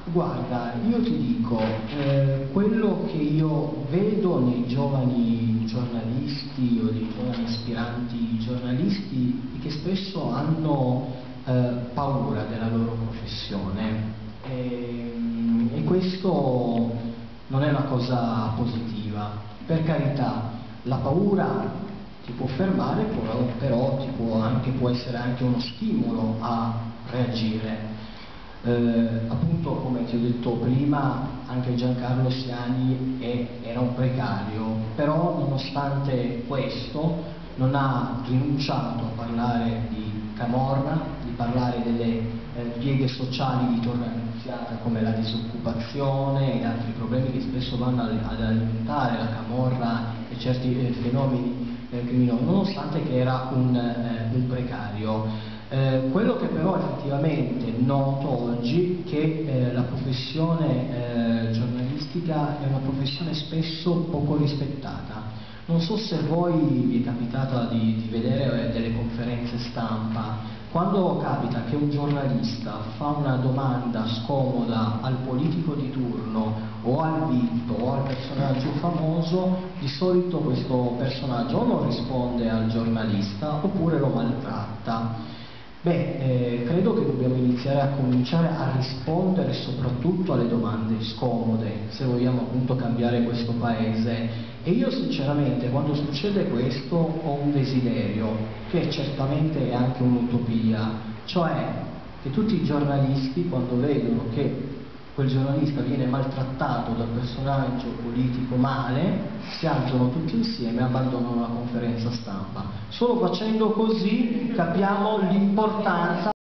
Guarda, io ti dico, quello che io vedo nei giovani giornalisti o dei giovani aspiranti giornalisti è che spesso hanno paura della loro professione e questo non è una cosa positiva. Per carità, la paura ti può fermare, però può essere anche uno stimolo a reagire. Appunto, come ti ho detto prima, anche Giancarlo Siani era un precario, però nonostante questo non ha rinunciato a parlare di camorra, di parlare delle pieghe sociali di Torre Annunziata come la disoccupazione ed altri problemi che spesso vanno ad alimentare la camorra e certi fenomeni criminosi, nonostante che era un precario. Quello che però effettivamente noto oggi è che la professione giornalistica è una professione spesso poco rispettata. Non so se voi vi è capitato di vedere delle conferenze stampa. Quando capita che un giornalista fa una domanda scomoda al politico di turno o al VIP o al personaggio famoso, di solito questo personaggio o non risponde al giornalista oppure lo maltratta. Credo che dobbiamo cominciare a rispondere soprattutto alle domande scomode, se vogliamo appunto cambiare questo paese. E io sinceramente, quando succede questo, ho un desiderio, che certamente è anche un'utopia, cioè che tutti i giornalisti, quando vedono che quel giornalista viene maltrattato dal personaggio politico male, si alzano tutti insieme e abbandonano la conferenza stampa. Solo facendo così capiamo l'importanza